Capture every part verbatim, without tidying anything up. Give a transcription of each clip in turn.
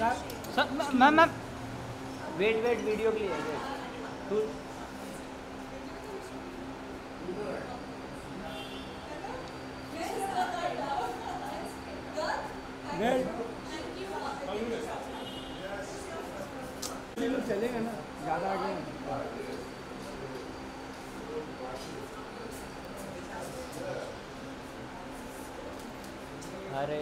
ma'am ma'am wait wait video के लिए wait चलेगा ना ज़्यादा आगे अरे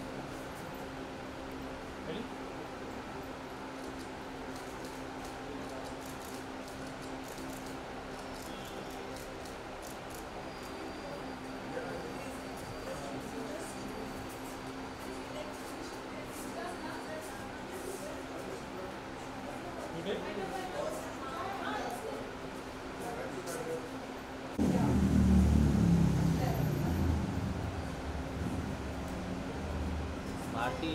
मार्टी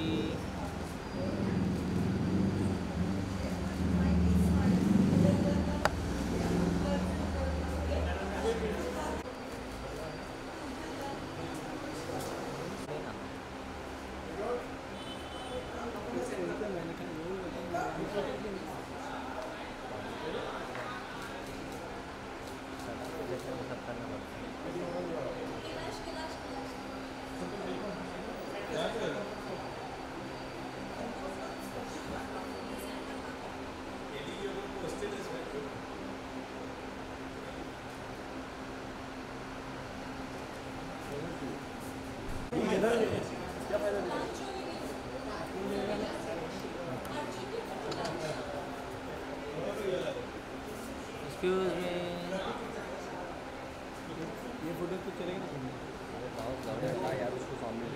एक्सक्यूज मी ये फोटो तो चलेगा ना यार उसको सामने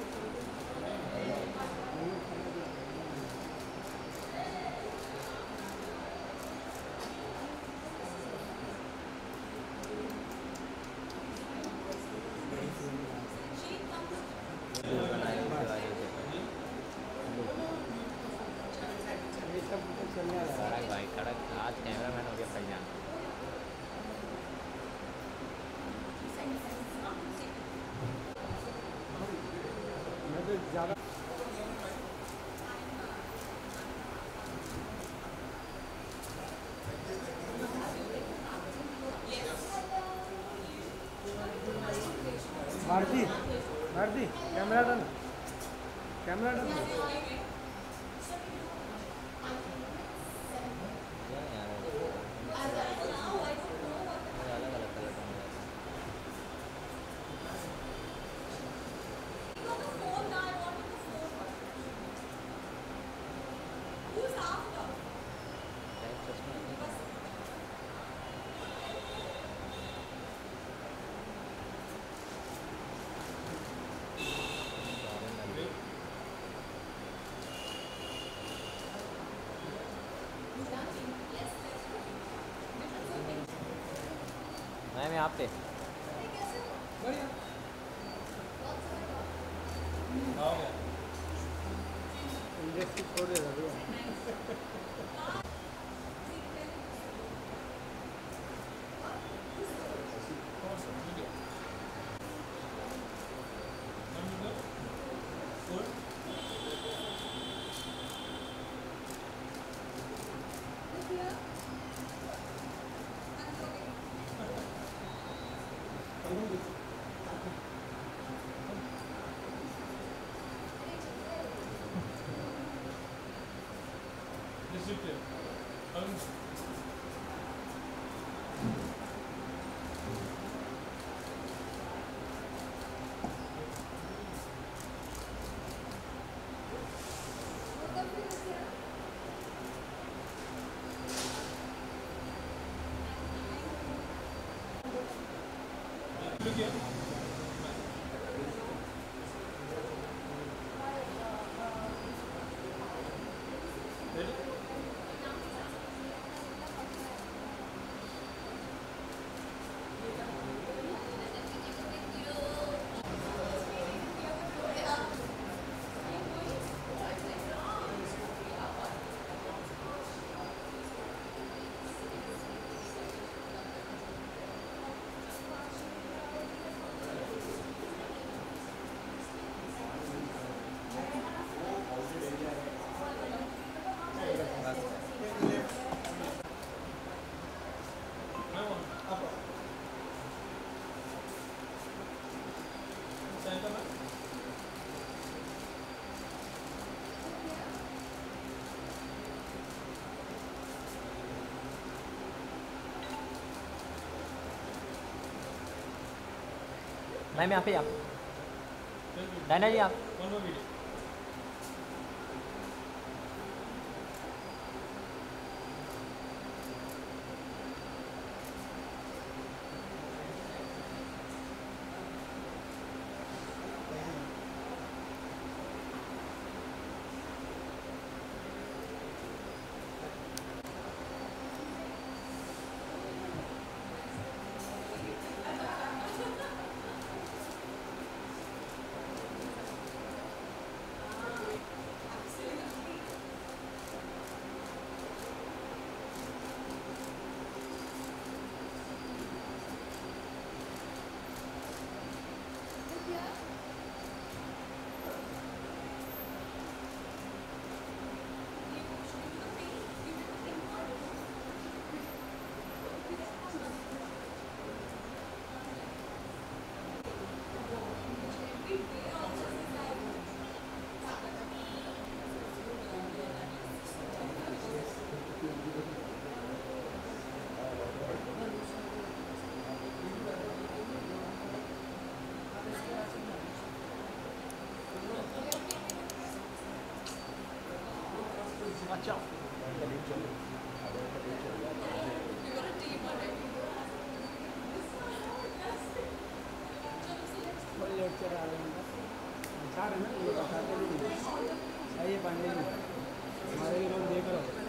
कड़क भाई कड़क आज कैमरा मैन हो गया पहचान मैं तो ज़्यादा Bharti Bharti camera done camera done ma'am यहाँ पे इंडस्ट्री छोड़ देगा भैया मैम यहाँ पे आप डायना जी आप अच्छा लेक्चर आ रहे हैं चार है ना ये बताते नहीं सही है पांडे जी हमारे लोग देख रहे हो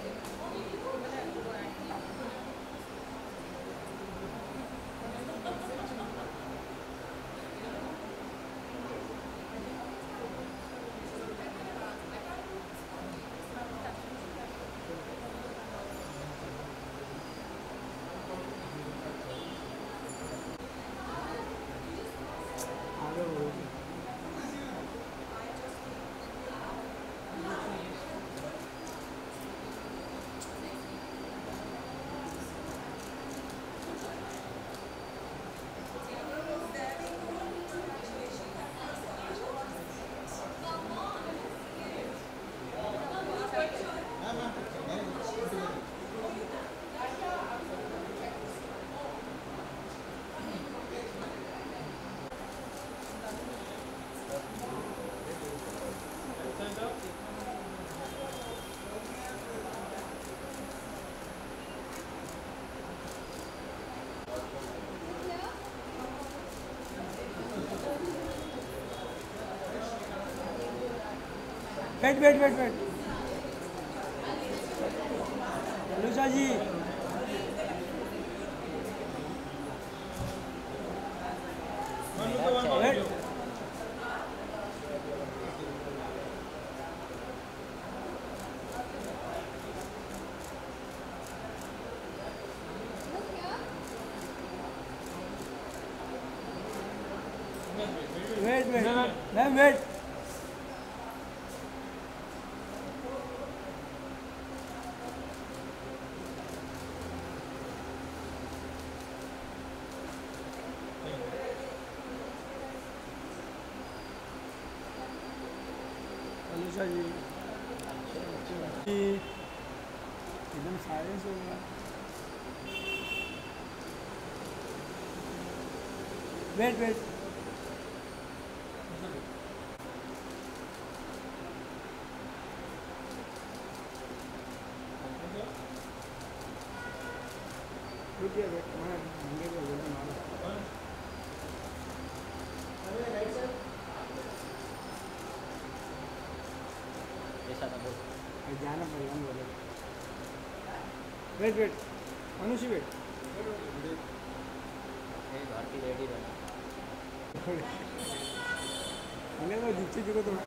wait wait wait wait Anusha ji wait wait wait ma'am wait Anusha ji एकदम साइलेंस हो गया वेट वेट रुकिए वेट मैं मंगे को बोलना मारो अरे राइट सर ऐसा ना बोल जाना पड़ेगा हम बोले वेट वेट मनुष्य वेट भारती रेडी रहना हमें वो दीक्षित जी को तो